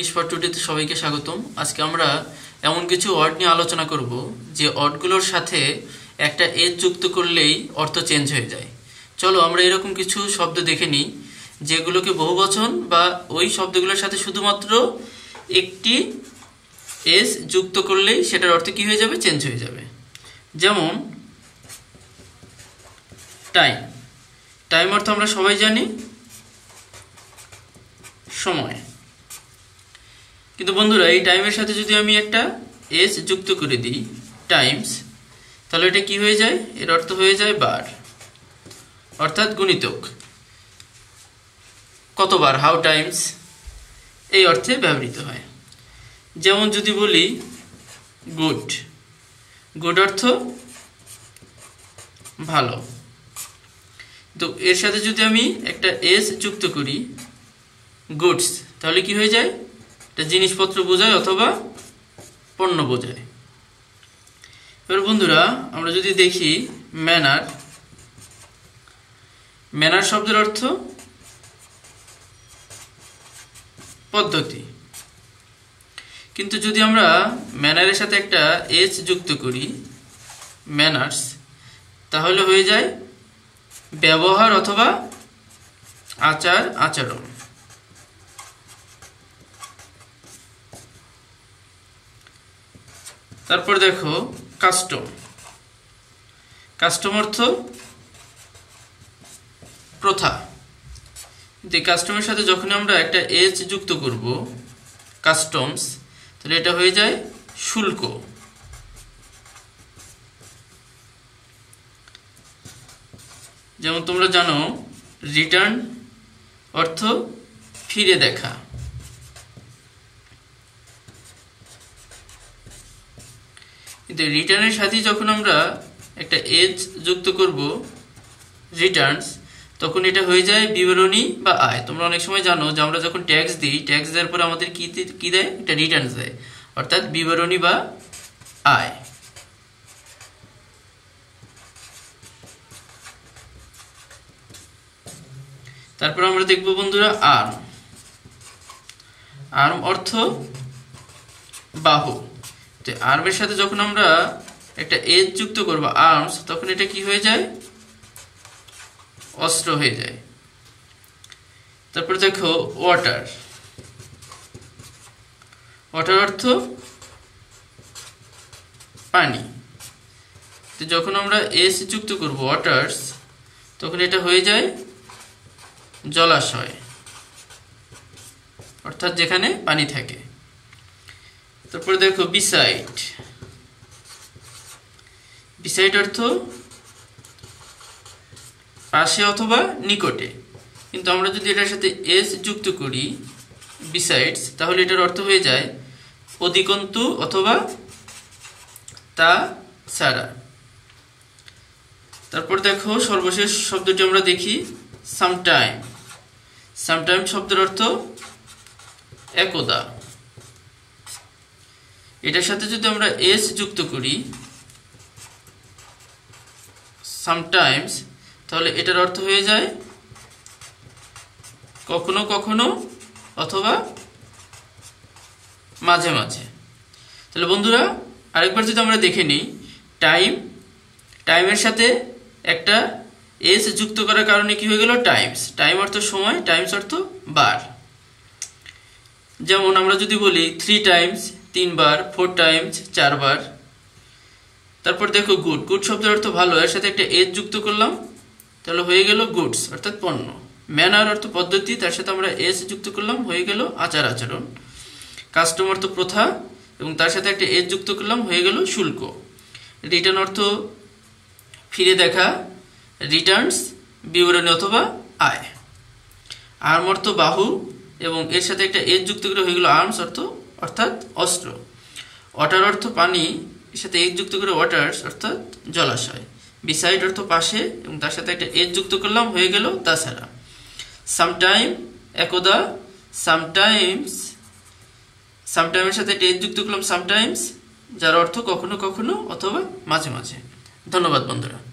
For টুডেতে সবাইকে স্বাগতম। আজকে আমরা এমন কিছু ওয়ার্ড নিয়ে আলোচনা করব যে ওয়ার্ডগুলোর সাথে একটা এজ যুক্ত করলেই অর্থ চেঞ্জ হয়ে যায়। চলো আমরা এরকম কিছু শব্দ দেখে নিই যেগুলোকে বহুবচন বা ওই শব্দগুলোর সাথে শুধুমাত্র একটি এজ যুক্ত করলেই সেটার অর্থ কি হয়ে যাবে, চেঞ্জ হয়ে যাবে। যেমন টাইম। টাইম অর্থ আমরা সবাই জানি সময়, কিন্তু বন্ধুরা এই টাইমের সাথে যদি আমি একটা এস যুক্ত করে দিই টাইমস, তাহলে এটা কি হয়ে যায়, এর অর্থ হয়ে যায় বার, অর্থাৎ গুণিতক। কতবার, হাউ টাইমস, এই অর্থে ব্যবহৃত হয়। যেমন যদি বলি গুড, গুড অর্থ ভালো, তো এর সাথে যদি আমি একটা এস যুক্ত করি গুডস, তাহলে কি হয়ে যায়, এটা জিনিসপত্র বোঝায় অথবা পণ্য বোঝায়। এবার বন্ধুরা আমরা যদি দেখি ম্যানার, ম্যানার শব্দের অর্থ পদ্ধতি, কিন্তু যদি আমরা ম্যানারের সাথে একটা এস যুক্ত করি ম্যানার্স, তাহলে হয়ে যায় ব্যবহার অথবা আচার আচরণ। তারপর দেখো কাস্টম, কাস্টম অর্থ প্রথা, কাস্টমের সাথে যখন আমরা একটা এজ যুক্ত করব কাস্টমস, তাহলে এটা হয়ে যায় শুল্ক। যেমন তোমরা জানো রিটার্ন অর্থ ফিরে দেখা, কিন্তু রিটার্নের সাথে যখন আমরা একটা এজ যুক্ত করব রিটার্নস, তখন এটা হয়ে যায় বিবরণী বা আয়। তোমরা অনেক সময় জানো যে আমরা যখন ট্যাক্স দিই, ট্যাক্স দেওয়ার পরে আমাদের কি দেয়, একটা রিটার্নস দেয়, অর্থাৎ বিবরণী বা আয়। তারপর আমরা দেখব বন্ধুরা আর্ম, আর্ম অর্থ বাহু। তো আর্মের সাথে যখন আমরা একটা এজ যুক্ত করব আর্মস, তখন এটা কি হয়ে যায়, অস্ত্র হয়ে যায়। তারপর দেখো ওয়াটার, ওয়াটার অর্থ পানি। তো যখন আমরা এস যুক্ত করব ওয়াটার্স, তখন এটা হয়ে যায় জলাশয়, অর্থাৎ যেখানে পানি থাকে। তারপরে দেখো বিসাইড, বিসাইড অর্থ পাশে অথবা নিকটে, কিন্তু আমরা যদি এটার সাথে এস যুক্ত করি বিসাইডস, তাহলে এটার অর্থ হয়ে যায় অধিকন্তু অথবা তা ছাড়া। তারপর দেখো সর্বশেষ শব্দটি আমরা দেখি সামটাইম, সামটাইম শব্দের অর্থ একদা। এটার সাথে যদি আমরা এস যুক্ত করি সামটাইমস, তাহলে এটার অর্থ হয়ে যায় কখনো কখনো অথবা মাঝে মাঝে। তাহলে বন্ধুরা আরেকবার যদি আমরা দেখে নিই টাইম, টাইমের সাথে একটা এস যুক্ত করার কারণে কি হয়ে গেল টাইমস, টাইম অর্থ সময়, টাইমস অর্থ বার। যেমন আমরা যদি বলি 3 টাইমস 3 বার, 4 টাইমস 4 বার। তারপর দেখো গুড, গুড শব্দের অর্থ ভালো, এর সাথে একটা এজ যুক্ত করলাম, তাহলে হয়ে গেল গুডস অর্থাৎ পণ্য। ম্যানার অর্থ পদ্ধতি, তার সাথে আমরা এস যুক্ত করলাম, হয়ে গেল আচার আচরণ। কাস্টম অর্থ প্রথা, এবং তার সাথে একটা এজ যুক্ত করলাম, হয়ে গেল শুল্ক। রিটার্ন অর্থ ফিরে দেখা, রিটার্নস বিবরণী অথবা আয়। আর্ম অর্থ বাহু, এবং এর সাথে একটা এজ যুক্ত করে হয়ে গেল আর্মস অর্থাৎ অস্ত্র। ওয়াটার অর্থ পানি, এর সাথে এজ যুক্ত করে ওয়াটার্স অর্থাৎ জলাশয়। বিসাইড অর্থ পাশে, এবং তার সাথে একটা এজ যুক্ত করলাম, হয়ে গেল তাছাড়া। সামটাইম একদা, সামটাইমস, সামটাইমের সাথে একটা এজ যুক্ত করলাম সামটাইমস, যার অর্থ কখনো কখনো অথবা মাঝে মাঝে। ধন্যবাদ বন্ধুরা।